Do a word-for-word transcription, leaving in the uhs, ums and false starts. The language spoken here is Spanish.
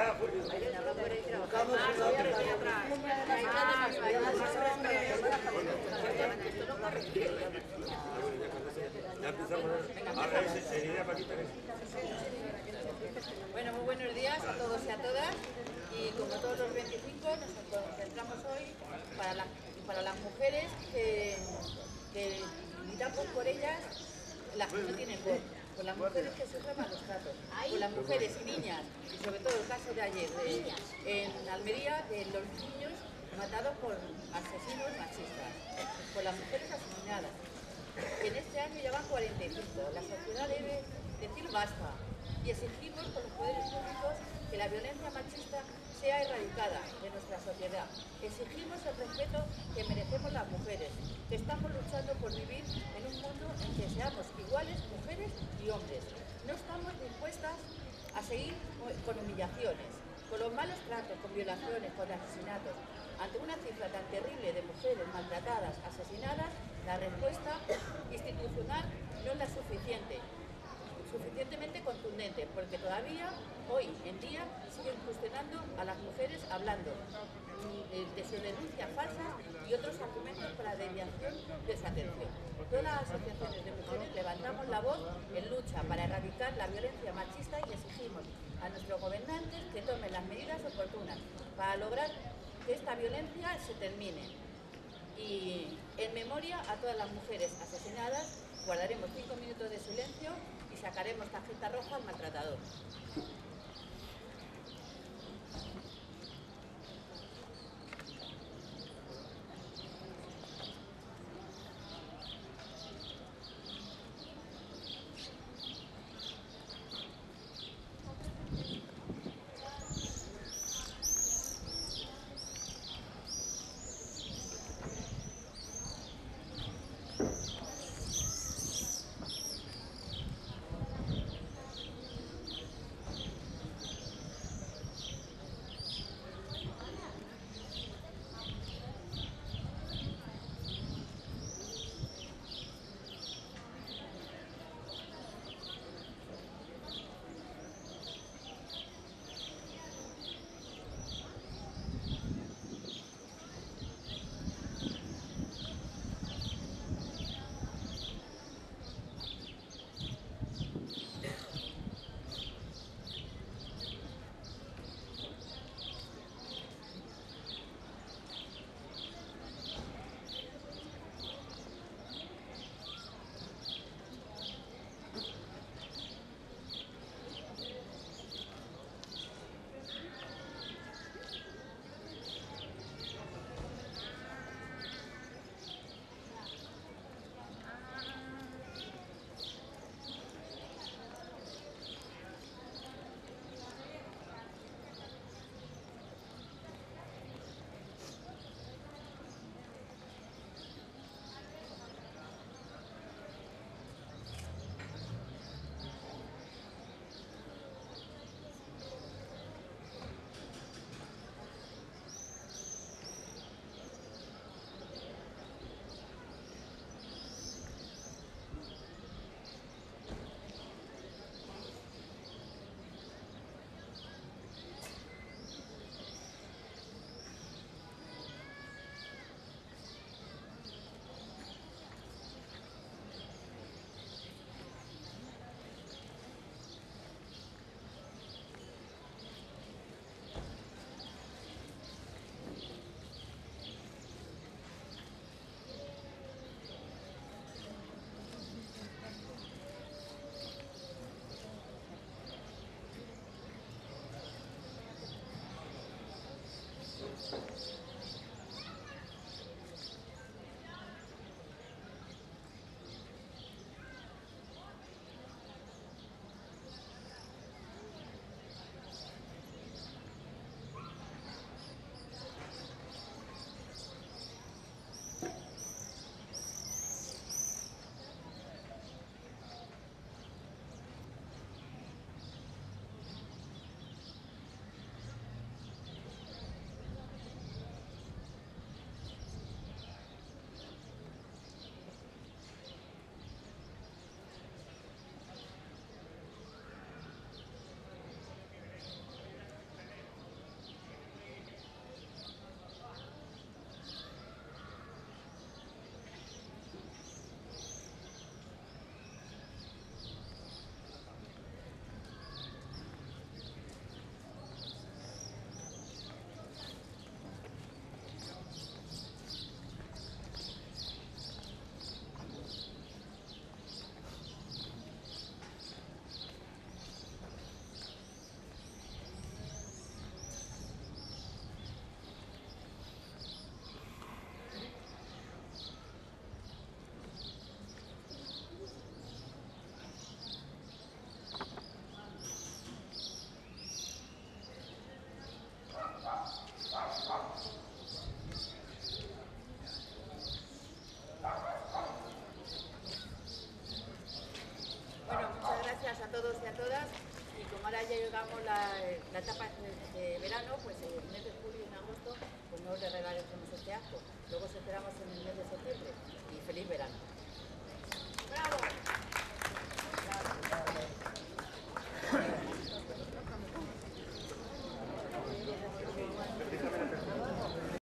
Bueno, muy buenos días a todos y a todas. Y como todos los veinticinco nos concentramos hoy para, la, para las mujeres que, que militamos por ellas, las que no tienen voz, por las mujeres que sufren malos tratos, por las mujeres y niñas, y sobre todo el caso de ayer de, en Almería, de los niños matados por asesinos machistas, por las mujeres asesinadas. En este año ya van cuarenta y cinco. La sociedad debe decir basta y exigimos con los poderes públicos que la violencia machista sea erradicada de nuestra sociedad. Exigimos el respeto que merecemos las mujeres, que estamos luchando por vivir en un mundo en que seamos iguales mujeres y hombres. No estamos dispuestas a seguir con humillaciones, con los malos tratos, con violaciones, con asesinatos. Ante una cifra tan terrible de mujeres maltratadas, asesinadas, la respuesta institucional no es la suficiente, suficientemente contundente, porque todavía, hoy en día, siguen cuestionando a las mujeres hablando de sus denuncias falsas y otros argumentos para la desviación de su atención. Todas las asociaciones de mujeres levantamos la voz en lucha para erradicar la violencia machista y exigimos a nuestros gobernantes que tomen las medidas oportunas para lograr que esta violencia se termine. Y en memoria a todas las mujeres asesinadas, guardaremos cinco minutos de silencio y sacaremos tarjeta roja al maltratador. llegamos la, la etapa de, de verano, pues en el mes de julio y en agosto, pues no os regalaremos este acto. Luego os esperamos en el mes de septiembre y feliz verano.